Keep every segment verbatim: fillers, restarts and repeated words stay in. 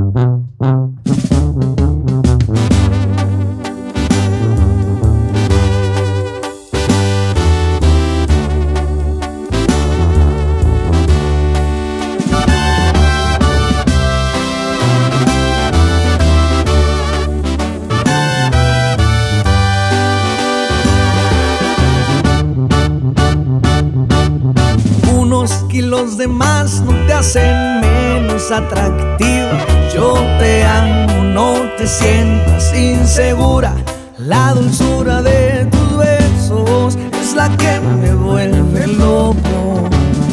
Kilos de más no te hacen menos atractiva. Yo te amo, no te sientas insegura. La dulzura de tus besos es la que me vuelve loco.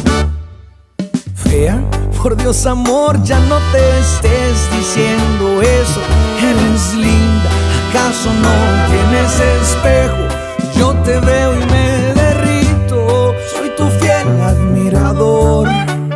Fea, por Dios amor, ya no te estés diciendo eso. Eres linda, ¿acaso no tienes espejo? Yo te veo y me derrito, soy tu fiel admirador.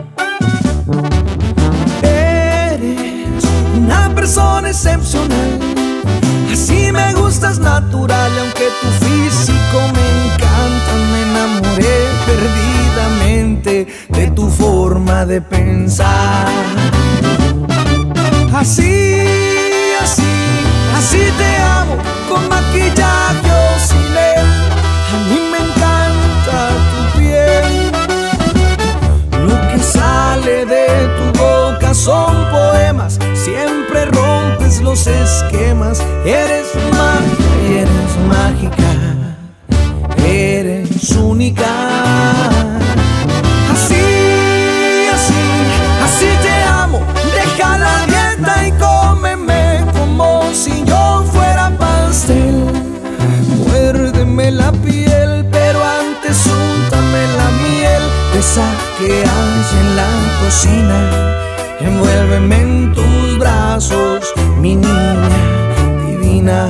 Eres una persona excepcional, así me gustas natural. Y aunque tu físico me encanta, me enamoré perdidamente de tu forma de pensar. Así, así, así te amo, con maquillaje o sin él. A mí me encanta tu piel. Lo que sale de tu boca son poemas. Siempre rompes los esquemas. Eres magia y eres mágica. Eres única. Así, así, así te amo. Deja la dieta y cómeme como si yo fuera pastel. Muérdeme la piel, pero antes úntame la miel de esa que hay en la cocina. Envuélveme en tus brazos, mi niña divina.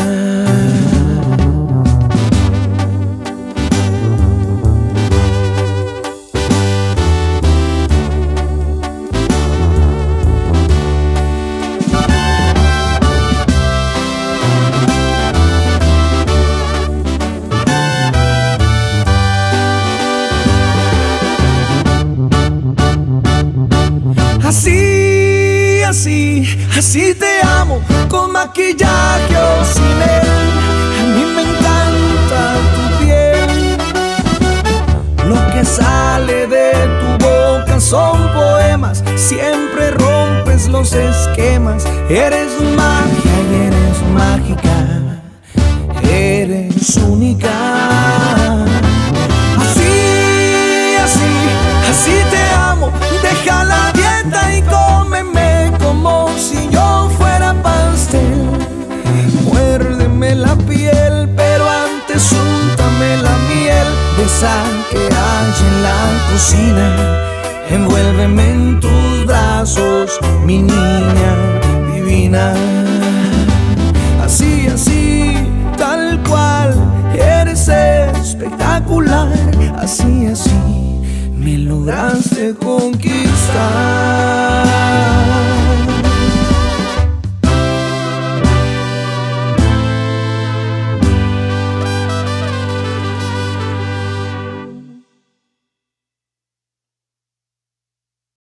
Así, así, así te amo, con maquillaje o sin él. A mí me encanta tu piel. Lo que sale de tu boca son poemas. Siempre rompes los esquemas. Eres magia y eres mágica. Eres única. Así, así, así te amo. Deja la dieta y cómeme como si yo fuera pastel. Muérdeme la piel, pero antes úntame la miel de esa que hay en la cocina. Envuélveme en tus brazos, mi niña divina. Así, así, tal cual, eres espectacular. Así, así me lograste conquistar.